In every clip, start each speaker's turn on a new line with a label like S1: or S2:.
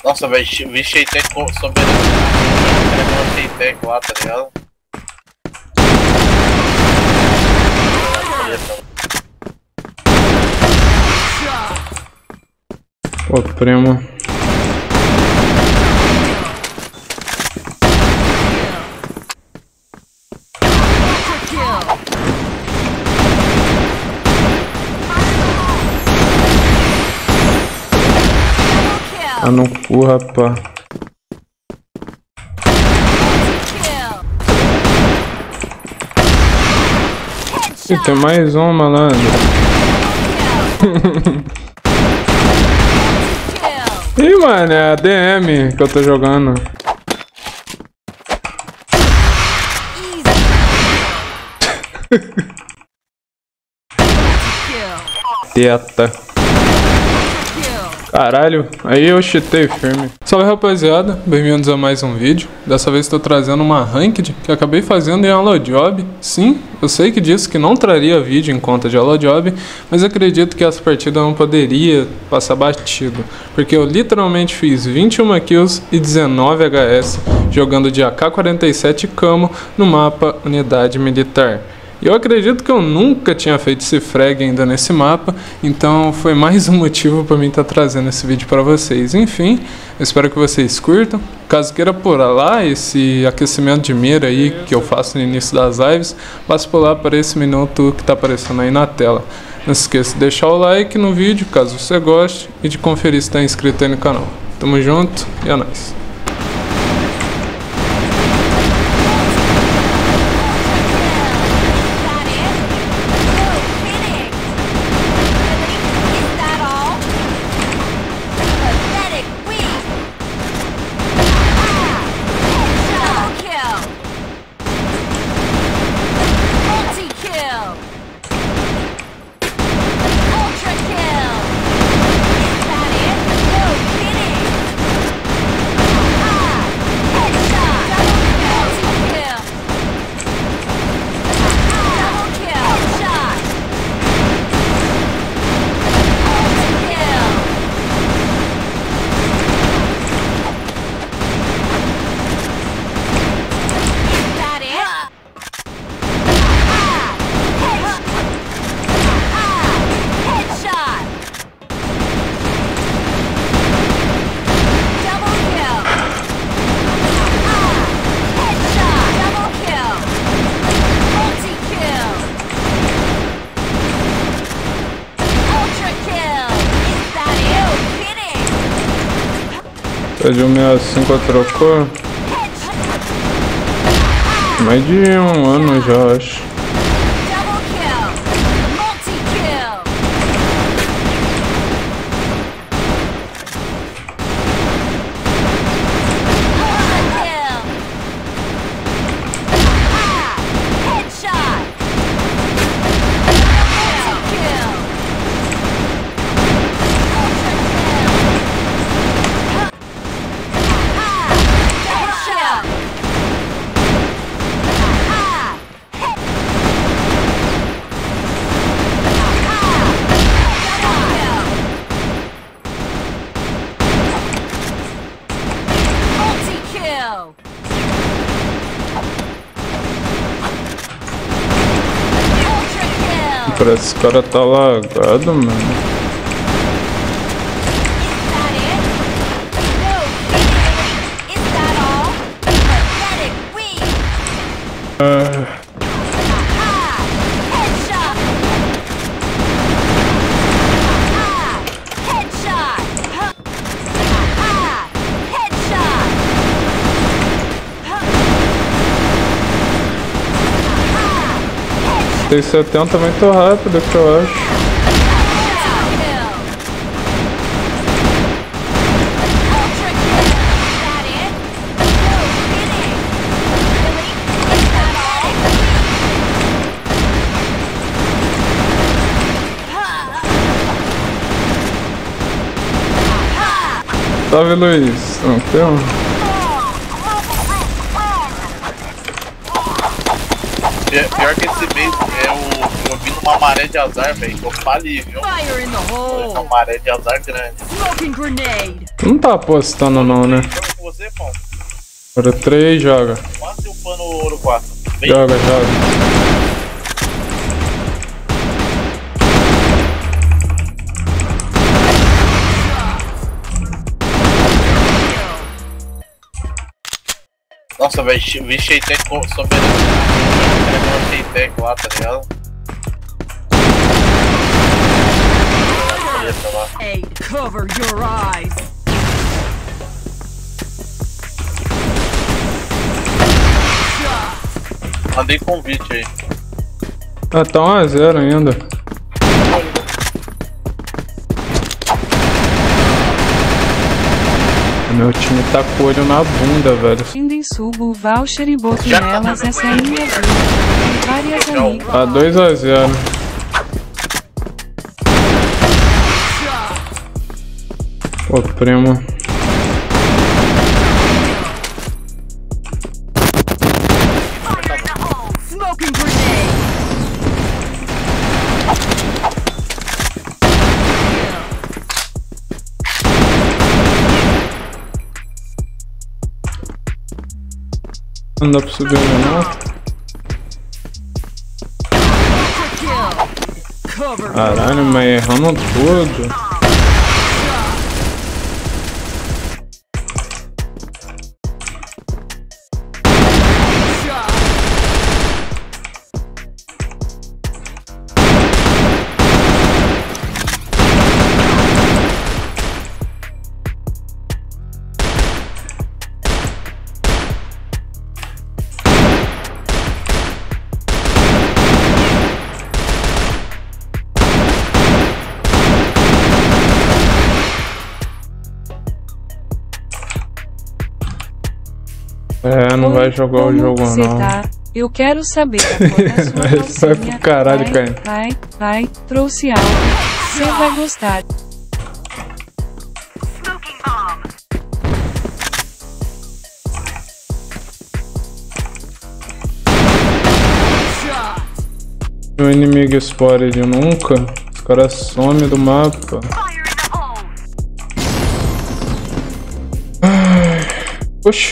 S1: Nossa, velho, vi Sheitec soberano. Eu Sheitec lá, tá ligado?
S2: Pô, primo. Tá no cu, rapá. E tem mais um, malandro. Ih, mano, é a DM que eu tô jogando. Teta. Caralho, aí eu cheatei firme. Salve, rapaziada, bem-vindos a mais um vídeo. Dessa vez estou trazendo uma ranked que acabei fazendo em Holojob. Sim, eu sei que disse que não traria vídeo em conta de Holojob, mas acredito que essa partida não poderia passar batido, porque eu literalmente fiz 21 kills e 19 HS jogando de AK-47 Camo no mapa Unidade Militar. E eu acredito que eu nunca tinha feito esse frag ainda nesse mapa, então foi mais um motivo para mim estar trazendo esse vídeo para vocês. Enfim, eu espero que vocês curtam. Caso queira por lá esse aquecimento de mira aí que eu faço no início das lives, passe por lá para esse minuto que está aparecendo aí na tela. Não se esqueça de deixar o like no vídeo, caso você goste, e de conferir se está inscrito aí no canal. Tamo junto e é nóis. De 165 trocou mais de um ano já, acho. Parece que esse cara tá lagado, mano. Tem 70 muito rápido, que eu acho. Salve, Luiz. Não tem um.
S1: Pior que esse mês eu vi numa maré de azar, velho, que eu fali, viu?
S3: Fire in the
S1: Foi
S3: hole!
S1: uma maré de azar grande.
S3: Smoking grenade!
S2: Não tá apostando não, né?
S1: Joga com você, pão.
S2: Ouro 3, joga.
S1: Quase o pano ouro 4. Vem.
S2: Joga.
S1: Nossa, velho, vi Sheitec sobrando. Carregou Sheitec lá, tá ligado? Eita lá.
S3: Hey, cover your eyes!
S1: Mandei convite aí.
S2: Ah, tá 1 a 0 ainda. Meu time tá com o olho na bunda, velho.
S4: Indem subo o voucher e boto nelas, essa é a minha vida. Tem várias amigas.
S2: Tá 2 a 0. Pô, primo.
S3: Smoking grenade!
S2: Não dá pra subir não.
S3: Kill! Cover!
S2: Caralho, mas errando tudo. É, não vai jogar o jogo não.
S4: Tá? Eu quero saber a cor da sua
S2: Vai pro caralho, cara.
S4: Vai, trouxe algo. Você vai gostar.
S2: O inimigo spotted nunca. Os caras somem do mapa. Ai, puxa.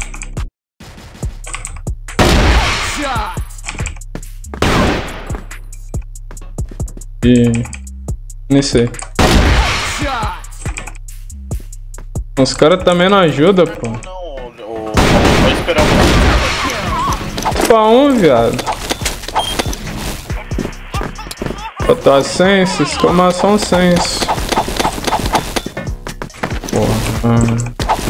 S2: E nesse. Os caras também não ajudam, pô.
S1: Não, vou esperar você.
S2: Pra viado. Botar sense, exclamação sense. Porra.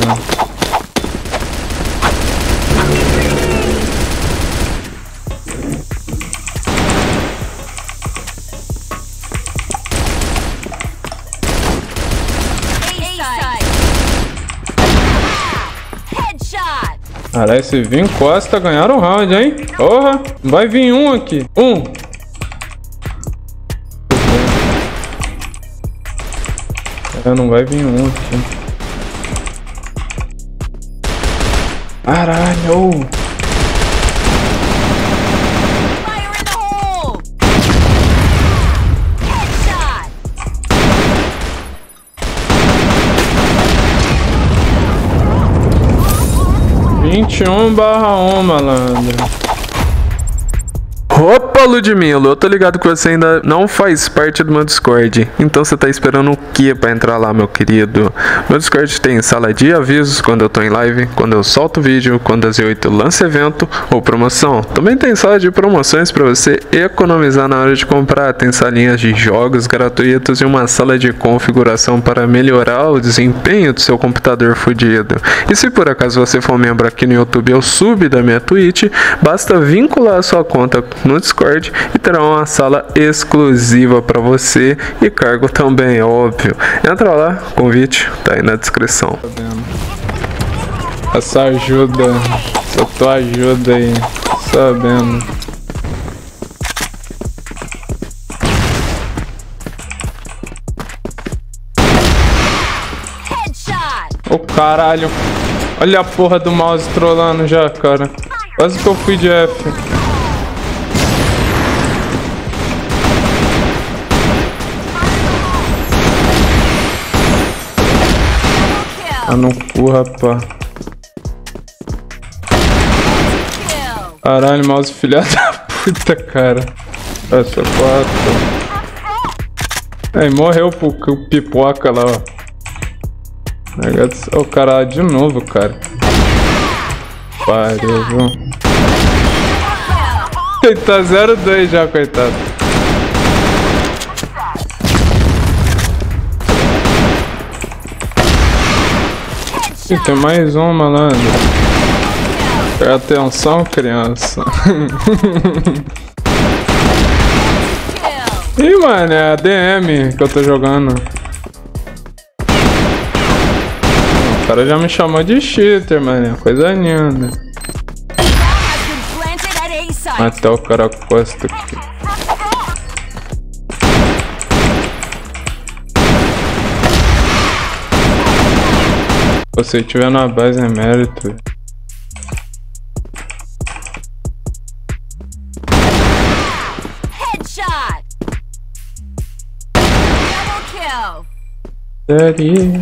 S2: Caralho, se vir em Costa, ganharam o round, hein? Porra, vai vir um aqui. É, não vai vir um aqui. Caralho!
S3: Fire in the hole! Headshot!
S2: 21/1, malandro. Opa, Ludmilo, eu tô ligado que você ainda não faz parte do meu Discord. Então você tá esperando o que pra entrar lá, meu querido? Meu Discord tem sala de avisos quando eu tô em live, quando eu solto vídeo, quando às 8 lança evento ou promoção. Também tem sala de promoções pra você economizar na hora de comprar. Tem salinhas de jogos gratuitos e uma sala de configuração para melhorar o desempenho do seu computador fudido. E se por acaso você for membro aqui no YouTube ou sub da minha Twitch, basta vincular a sua conta no Discord e terá uma sala exclusiva para você e cargo também, óbvio. Entra lá, convite tá aí na descrição. Essa ajuda, essa tua ajuda aí, sabendo. Ô caralho, olha a porra do mouse trollando já, cara. Quase que eu fui de F. Tá no cu, rapaz.
S3: Kill.
S2: Caralho, mouse filha da puta, cara. Essa 4. Aí, morreu pro pipoca lá, ó. Ó, o cara de novo, cara. Pariu, viu? Ele tá 0-2 já, coitado. E tem mais um, malandro. Presta atenção, criança.
S3: Kill.
S2: Ih, mano, é a DM que eu tô jogando. O cara já me chamou de cheater, mano. Coisa linda.
S3: Has been planted at A site.
S2: Até o cara costa aqui. Se você estiver na base é mérito.
S3: Headshot. Double kill.
S2: Daddy.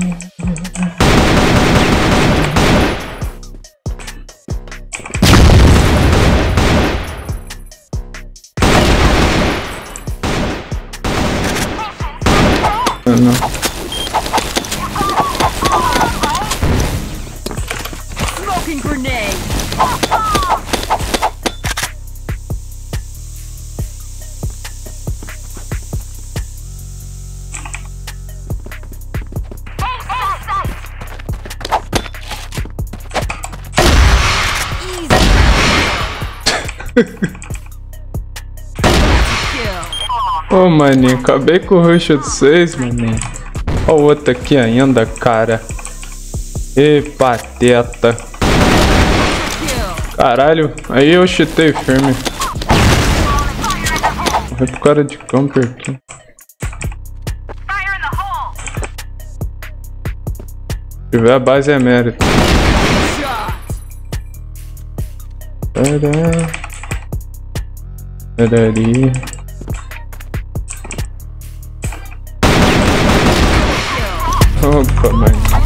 S2: Não.
S3: Smoking grenade.
S2: Ô, maninho, acabei com o rush de 6, maninho. Ó o outro aqui ainda, cara. Ê, pateta. Caralho, aí eu chutei firme. Vai pro cara de camper aqui. Se tiver a base é mérito. Peraí. Opa, mano.